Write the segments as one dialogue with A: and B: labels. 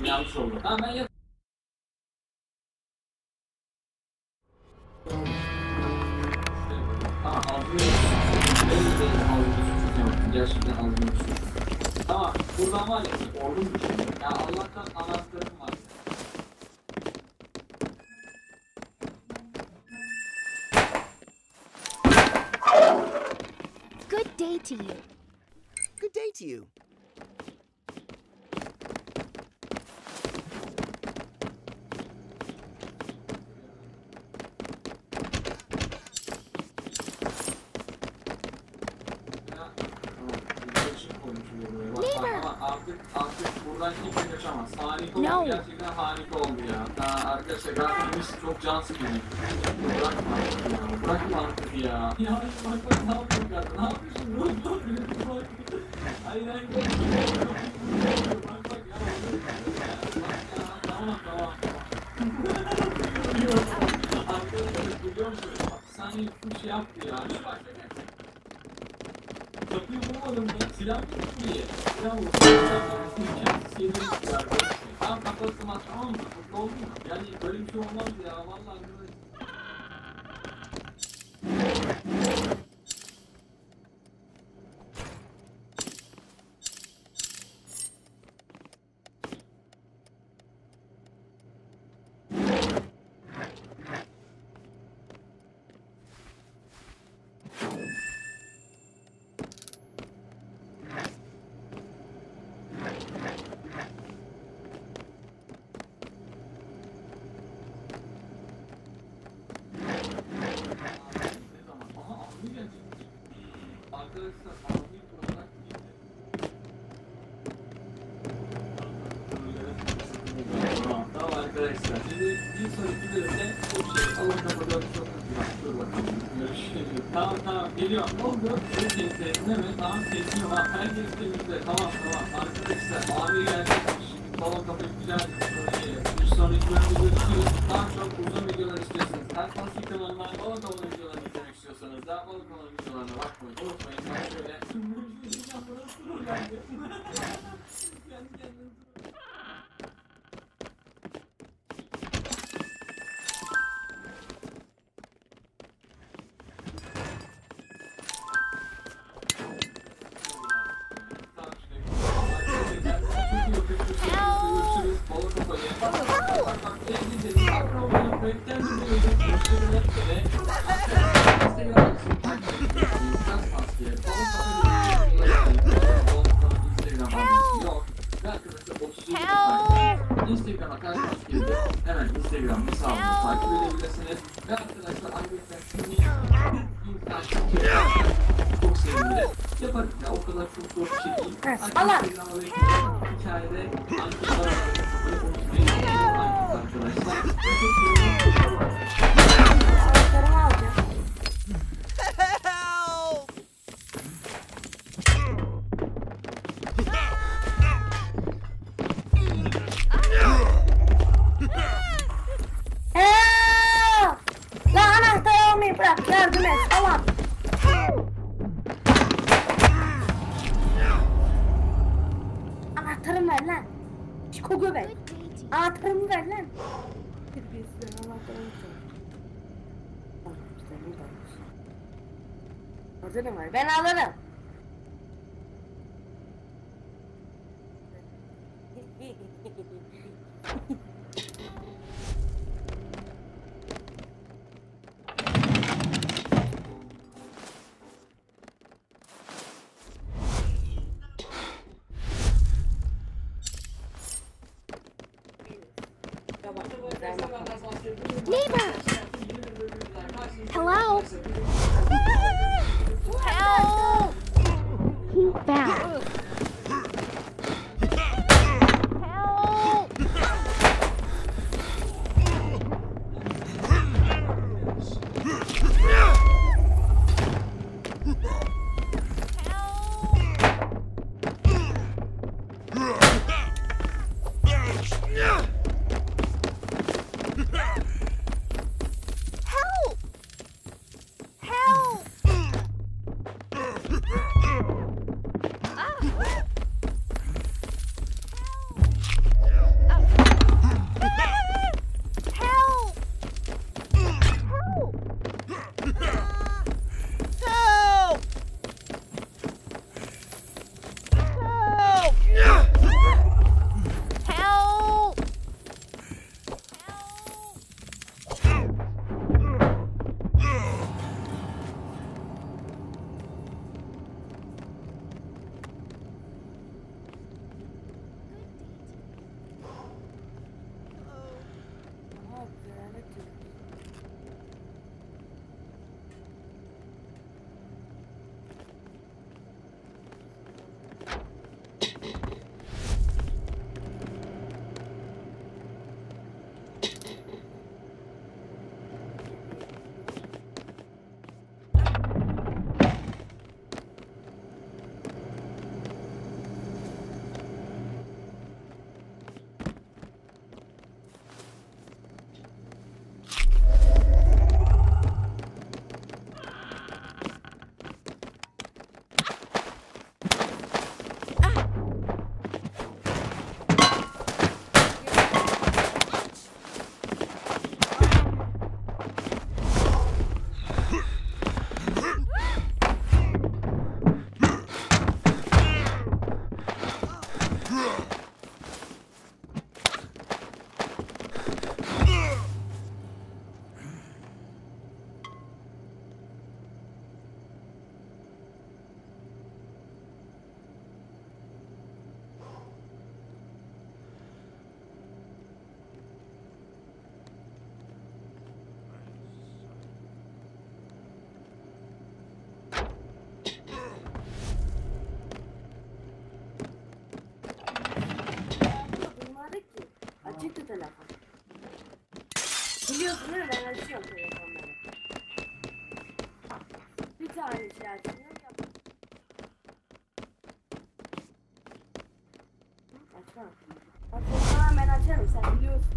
A: yanlış oldu. Tamam ben yap. Tamam gerçekten algılı. Tamam buradan var ya ordum düşünüyor. Ya Allah'tan anahtarım var.
B: Good day to you.
C: Good day to you.
A: Artık buradan kimse kaçamaz. Harika oldu. Gerçekten harika oldu ya. Arkadaşlar gerçekten çok can sıkıyor. Bırakma artık ya. Bırakma artık ya. Ya bak ne yapıyorsun ya? Ne yapıyorsun? Hayır hayır. Bak ya. Tamam. Arkadaşlar biliyor musun? Hapishaneye bir şey yaptı ya. Şu bak. Kapıyı vurmadım ya. Silah tuttu diye. Silah vurdu. Kendisi yedim ya. Tamam kapattım ha tamam mı? Mutlu oldun mu? Yani böyle bir şey olmaz ya. Vallahi böyle. Arkadaşlar şimdi bir sonraki bölümde bu şeyi alın kapatıyorum çok hızlı dur bakalım görüşürüz. Tamam geliyor ne oldu? Sesini mi? Tamam sesini var herkes temizle tamam arkadaşlar abi gelecekmiş balon kapıyı güzel bir sonraki bölümde görüşürüz. Daha çok uzun videolar istiyorsanız her klasik kanalından balon kapı videolarını izlemek istiyorsanız daha balon kapı videolarına bakmayı unutmayın. Ben şöyle kendi kendine Instagram'a karşılaştık. Hemen Instagram hesabımı takip edebilirsiniz. Ve arkadaşlar arkadaşlar şimdi çok sevinirim. Yaparız ya o kadar çok zor bir şey değil. Instagram'a ve hikayede arkadaşlar
D: bırak yardım et falan. Anahtarımı ver lan. Şiko göbek. Anahtarımı ver lan. Orada ne var? Ben alırım.
B: Neighbor! Hello? Help! He's back. Help!
D: Açıktı telefon. Biliyorsun değil mi? Ben açıyorum telefonları. Bir tane şey açmıyorum. Açma. Açma ben açarım sen biliyorsun.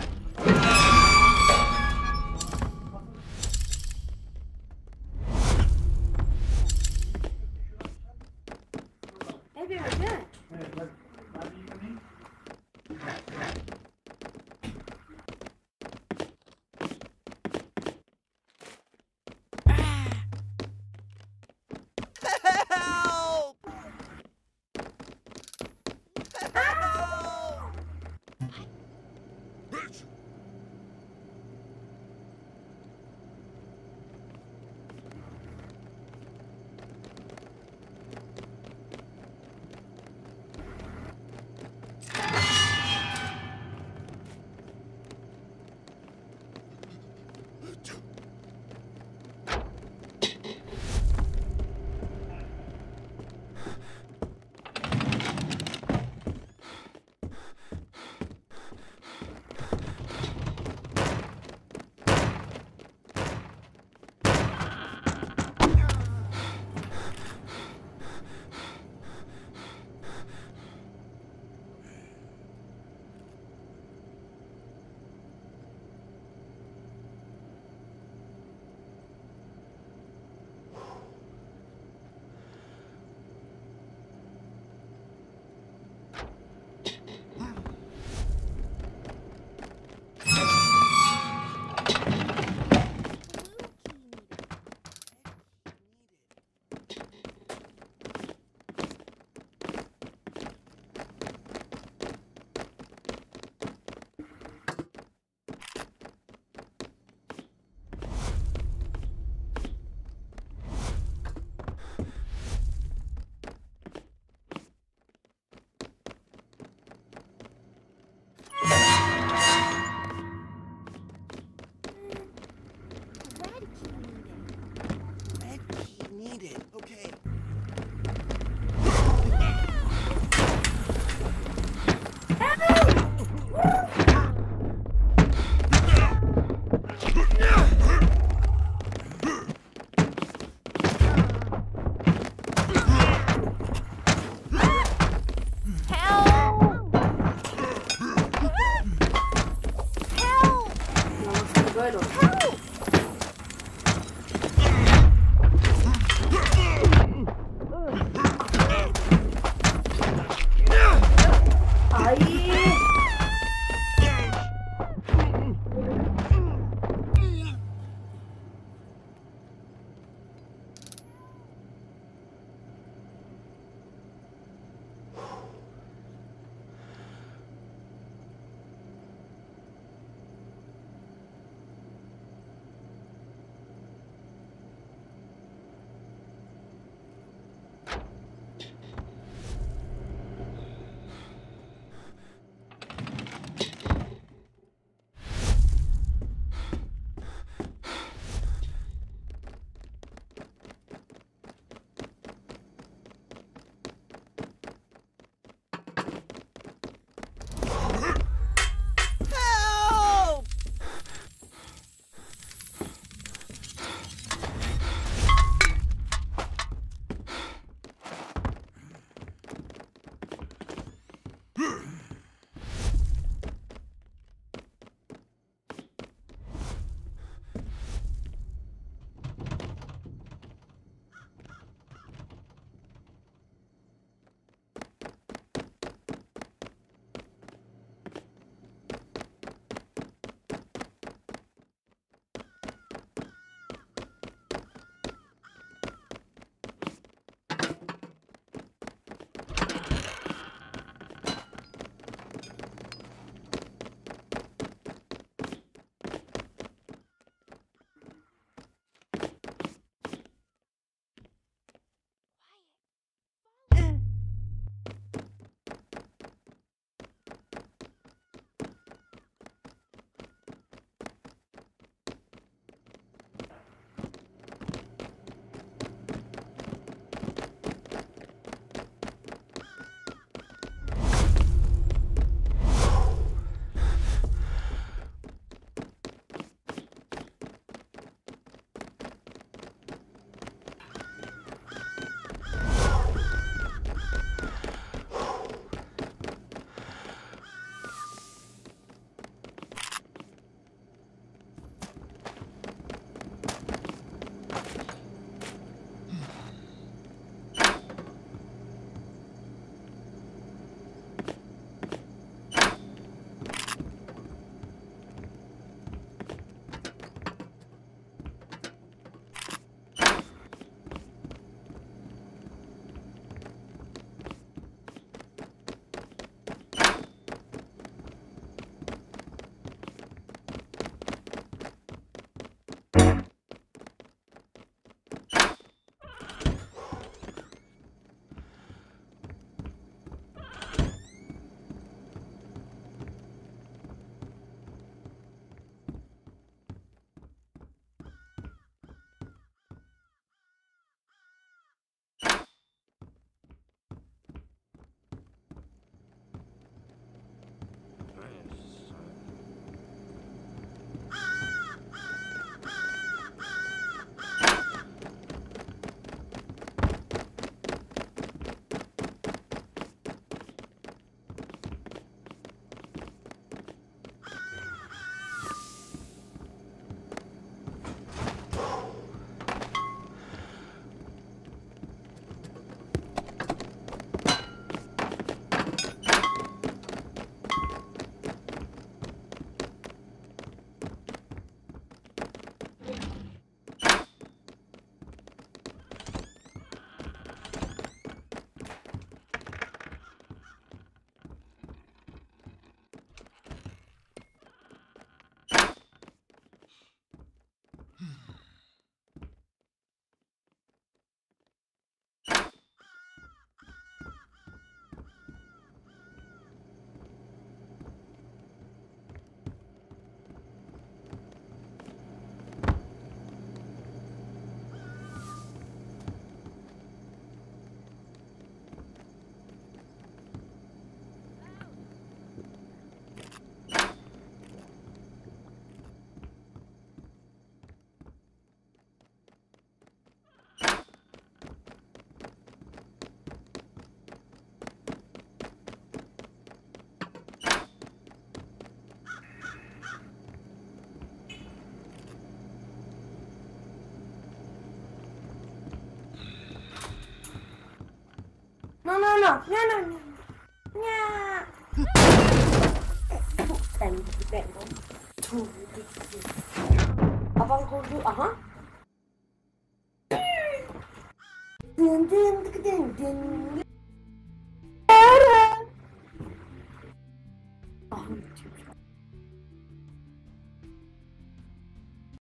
D: Hepimiz değil mi?
A: Evet, hadi. Hadi yıkanayım.
C: Help!
D: Abang kurdu, aha. Dın dın dın dın dın.